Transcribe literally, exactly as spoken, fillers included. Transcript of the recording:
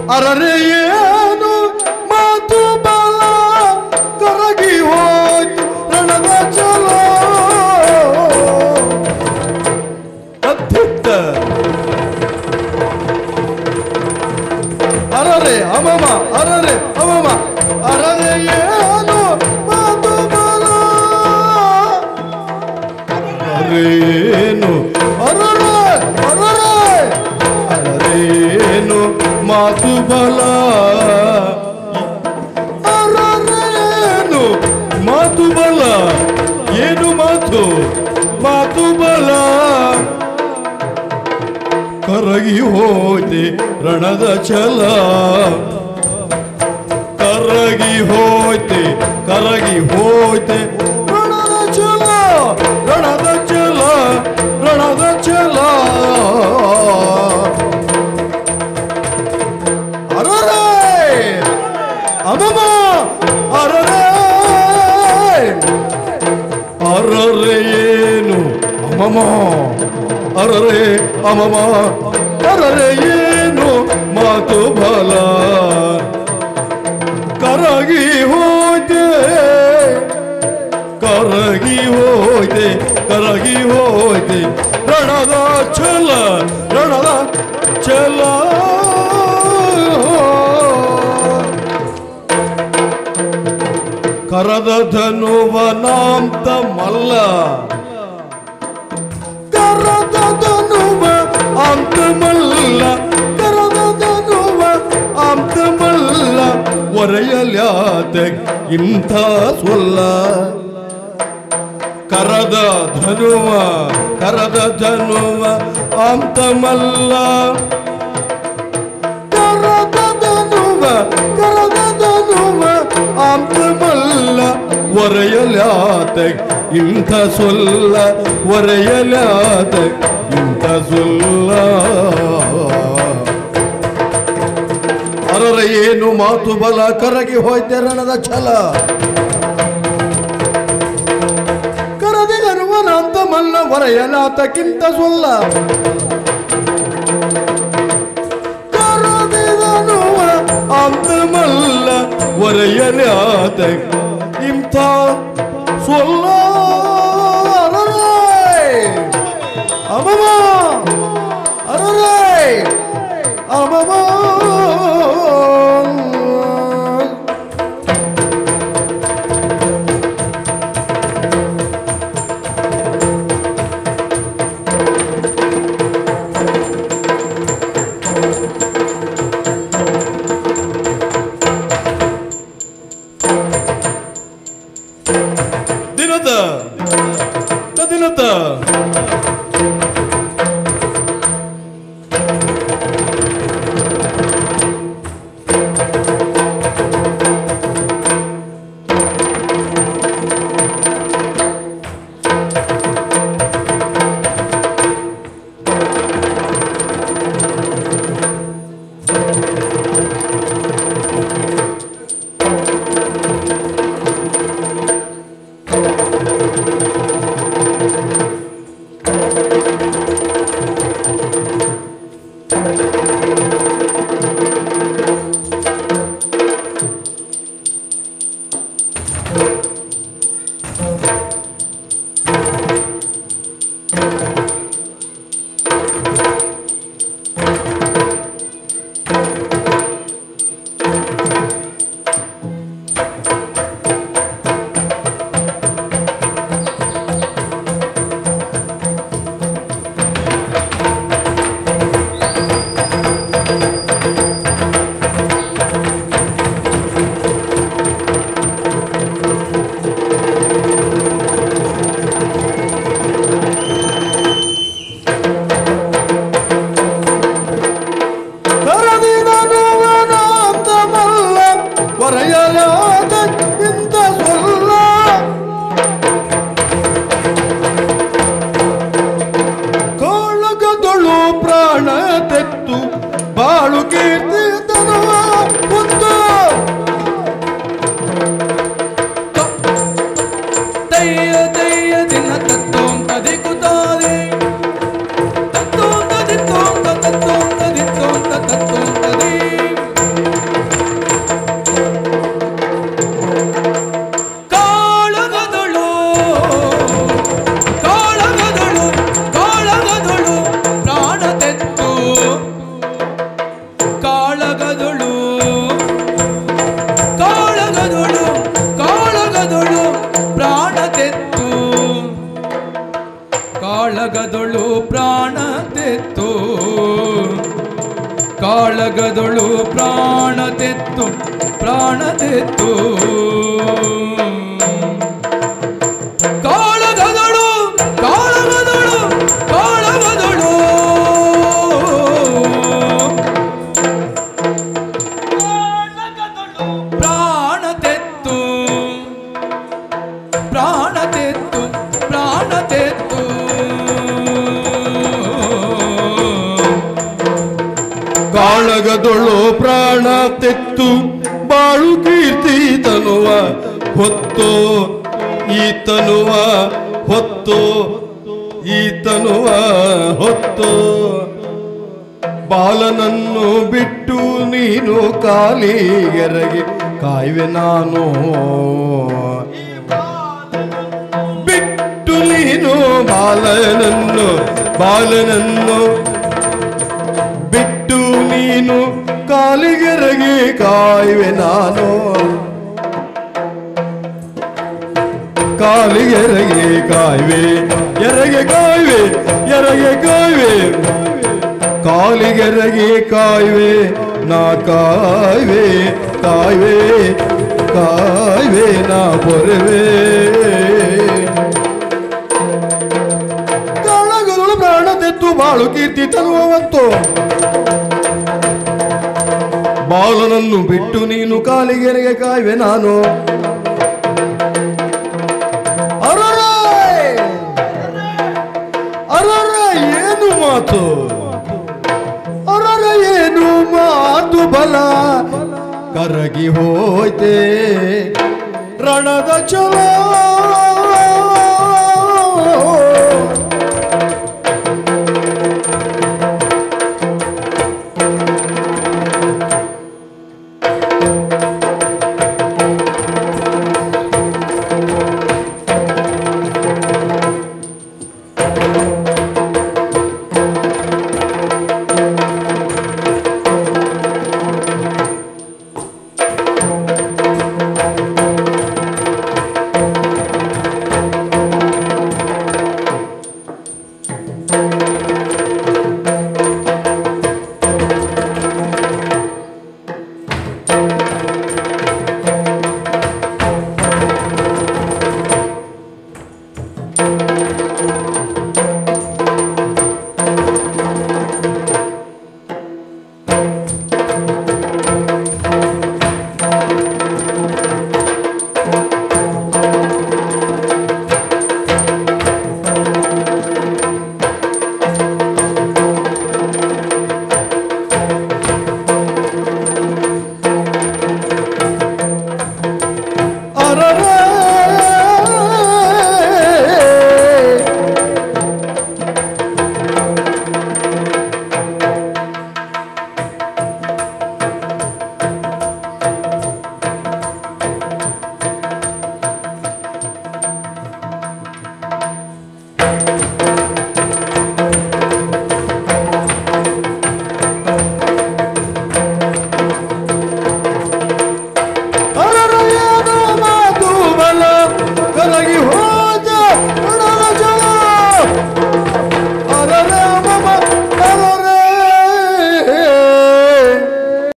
ಅರರೆ ಏನು ಮಾತು ಬಲ ಕರಗಿ ಹೋಯ್ತು ರಣದ ಚಲ ಅದ್ಭುತ ಅರರೆ ಅಮಮ ಅರರೆ ಅಮಮ ಅರರೆ ಏನು ಮಾತು ಬಲ ಅರೇನು ಅರರೆ ಅರರೆ ಅರೇನು ಮಾತು ಬಲ ಅರರೇನು ಮಾತು ಬಲ ಏನು ಮಾತು ಮಾತು ಬಲ ಕರಗಿ ಹೋಯ್ತೆ ರಣದ ಛಲ ಕರಗಿ ಹೋಯ್ತೆ ಕರಗಿ ಹೋಯ್ತೆ ರಣದ ಛಲ ರಣದ ಛಲ ರಣದ ಛಲ ಅರರೆ ಅಮಮ ಅರರೆ ಅರರೆ ಏನು ಅಮಮ ಅರರೆ ಅಮಮ ಅರರೆ ಏನು ಮಾತು ಬಲ ಕರಗಿ ಹೋಯ್ತೆ ಕರಗಿ ಹೋಯ್ತೆ ಕರಗಿ ಹೋಯ್ತೆ ರಣದ ಛಲ ರಣದ ಛಲ ಕರದ ಧನುವ ನಾಂತ ಮಲ್ಲ ಕರದ ಧನುವ ಅಂತ ಮಲ್ಲ ಕರದ ಧನುವ ಅಂತ ಮಲ್ಲ ಒರೆಯಲ್ಯಾತ ಇಂಥ ಸೊಲ್ಲ ಕರದ ಧನುವ ಕರದ ಧನುವ ಅಂತ ಮಲ್ಲ ಕರದ ಧನುವ ಕರದ ಧನುವ ಅಂತ ಮಲ್ಲ ಒರೆಯಲ್ಯಾತ ಇಂಥ ಸೊಲ್ಲ ಒರೆಯಲ್ಯಾತ ಇಂಥ ಸೊಲ್ಲ ಅರರ ಏನು ಮಾತು ಬಲ ಕರಗಿ ಹೋಯ್ತೆ ರಣದ ಛಲ ಕರದಿ ಗರುವನಂತ ಮಲ್ಲ ಒರೆಯಲಾತಕ್ಕಿಂತ ಸೊಲ್ಲ ಕರದಿದನುವ ಅಂತ ಮಲ್ಲ ಒರೆಯಲಾತ ಇಂಥ ಸೊಲ್ಲ ಅಮಮ ಅರರೆ ಅಮಮ ದಿನದ ದಿನದ ಕಾಳಗದೊಳು ಪ್ರಾಣ ತೆತ್ತು ಪ್ರಾಣ ತೆತ್ತು ಕಾಳಗದೊಳು ಕಾಳಗದೊಳು ಕಾಳಗದೊಳು ಪ್ರಾಣ ತೆತ್ತು ಪ್ರಾಣ ತೆತ್ತು ಪ್ರಾಣ ತೆತ್ತು ಕಾಳಗದೊಳು ಪ್ರಾಣ ತೆತ್ತು ಬಾಳು ಕೀರ್ತಿ ತನುವ ಹೊತ್ತು ಈ ತನುವ ಹೊತ್ತು ಈ ತನುವ ಹೊತ್ತು ಬಾಲನನ್ನು ಬಿಟ್ಟು ನೀನು ಕಾಲಿಗೆರಗಿ ಕಾಯುವೆ ನಾನು ಬಿಟ್ಟು ನೀನು ಬಾಲನನ್ನು ಬಾಲನನ್ನು ಬಿಟ್ಟು ನೀನು ಕಾಲಿಗೆರಗಿ ಕಾಯುವೆ ನಾನು ಕಾಲಿಗೆರಗಿ ಕಾಯುವೆ ಎರಗೆ ಕಾಯುವೆ ಎರಗೆ ಕಾಯುವೆ ಕಾಲಿಗೆರಗಿ ಕಾಯುವೆ ನಾ ಕಾಯುವೆ ಕಾಯುವೆ ಕಾಯುವೆ ನಾ ಬರುವೆ ಕಾಳಗದೊಳು ಪ್ರಾಣ ತೆತ್ತು ಬಾಳು ಕೀರ್ತಿ ತರುವಂತು ಬಾಲನನ್ನು ಬಿಟ್ಟು ನೀನು ಕಾಲಿಗೆರೆಗೆ ಕಾಯುವೆ ನಾನು ಅರರ ಅರರ ಏನು ಮಾತು ಅರರ ಏನು ಮಾತು ಬಲ ಕರಗಿ ಹೋಯ್ತೆ ರಣದ ಛಲ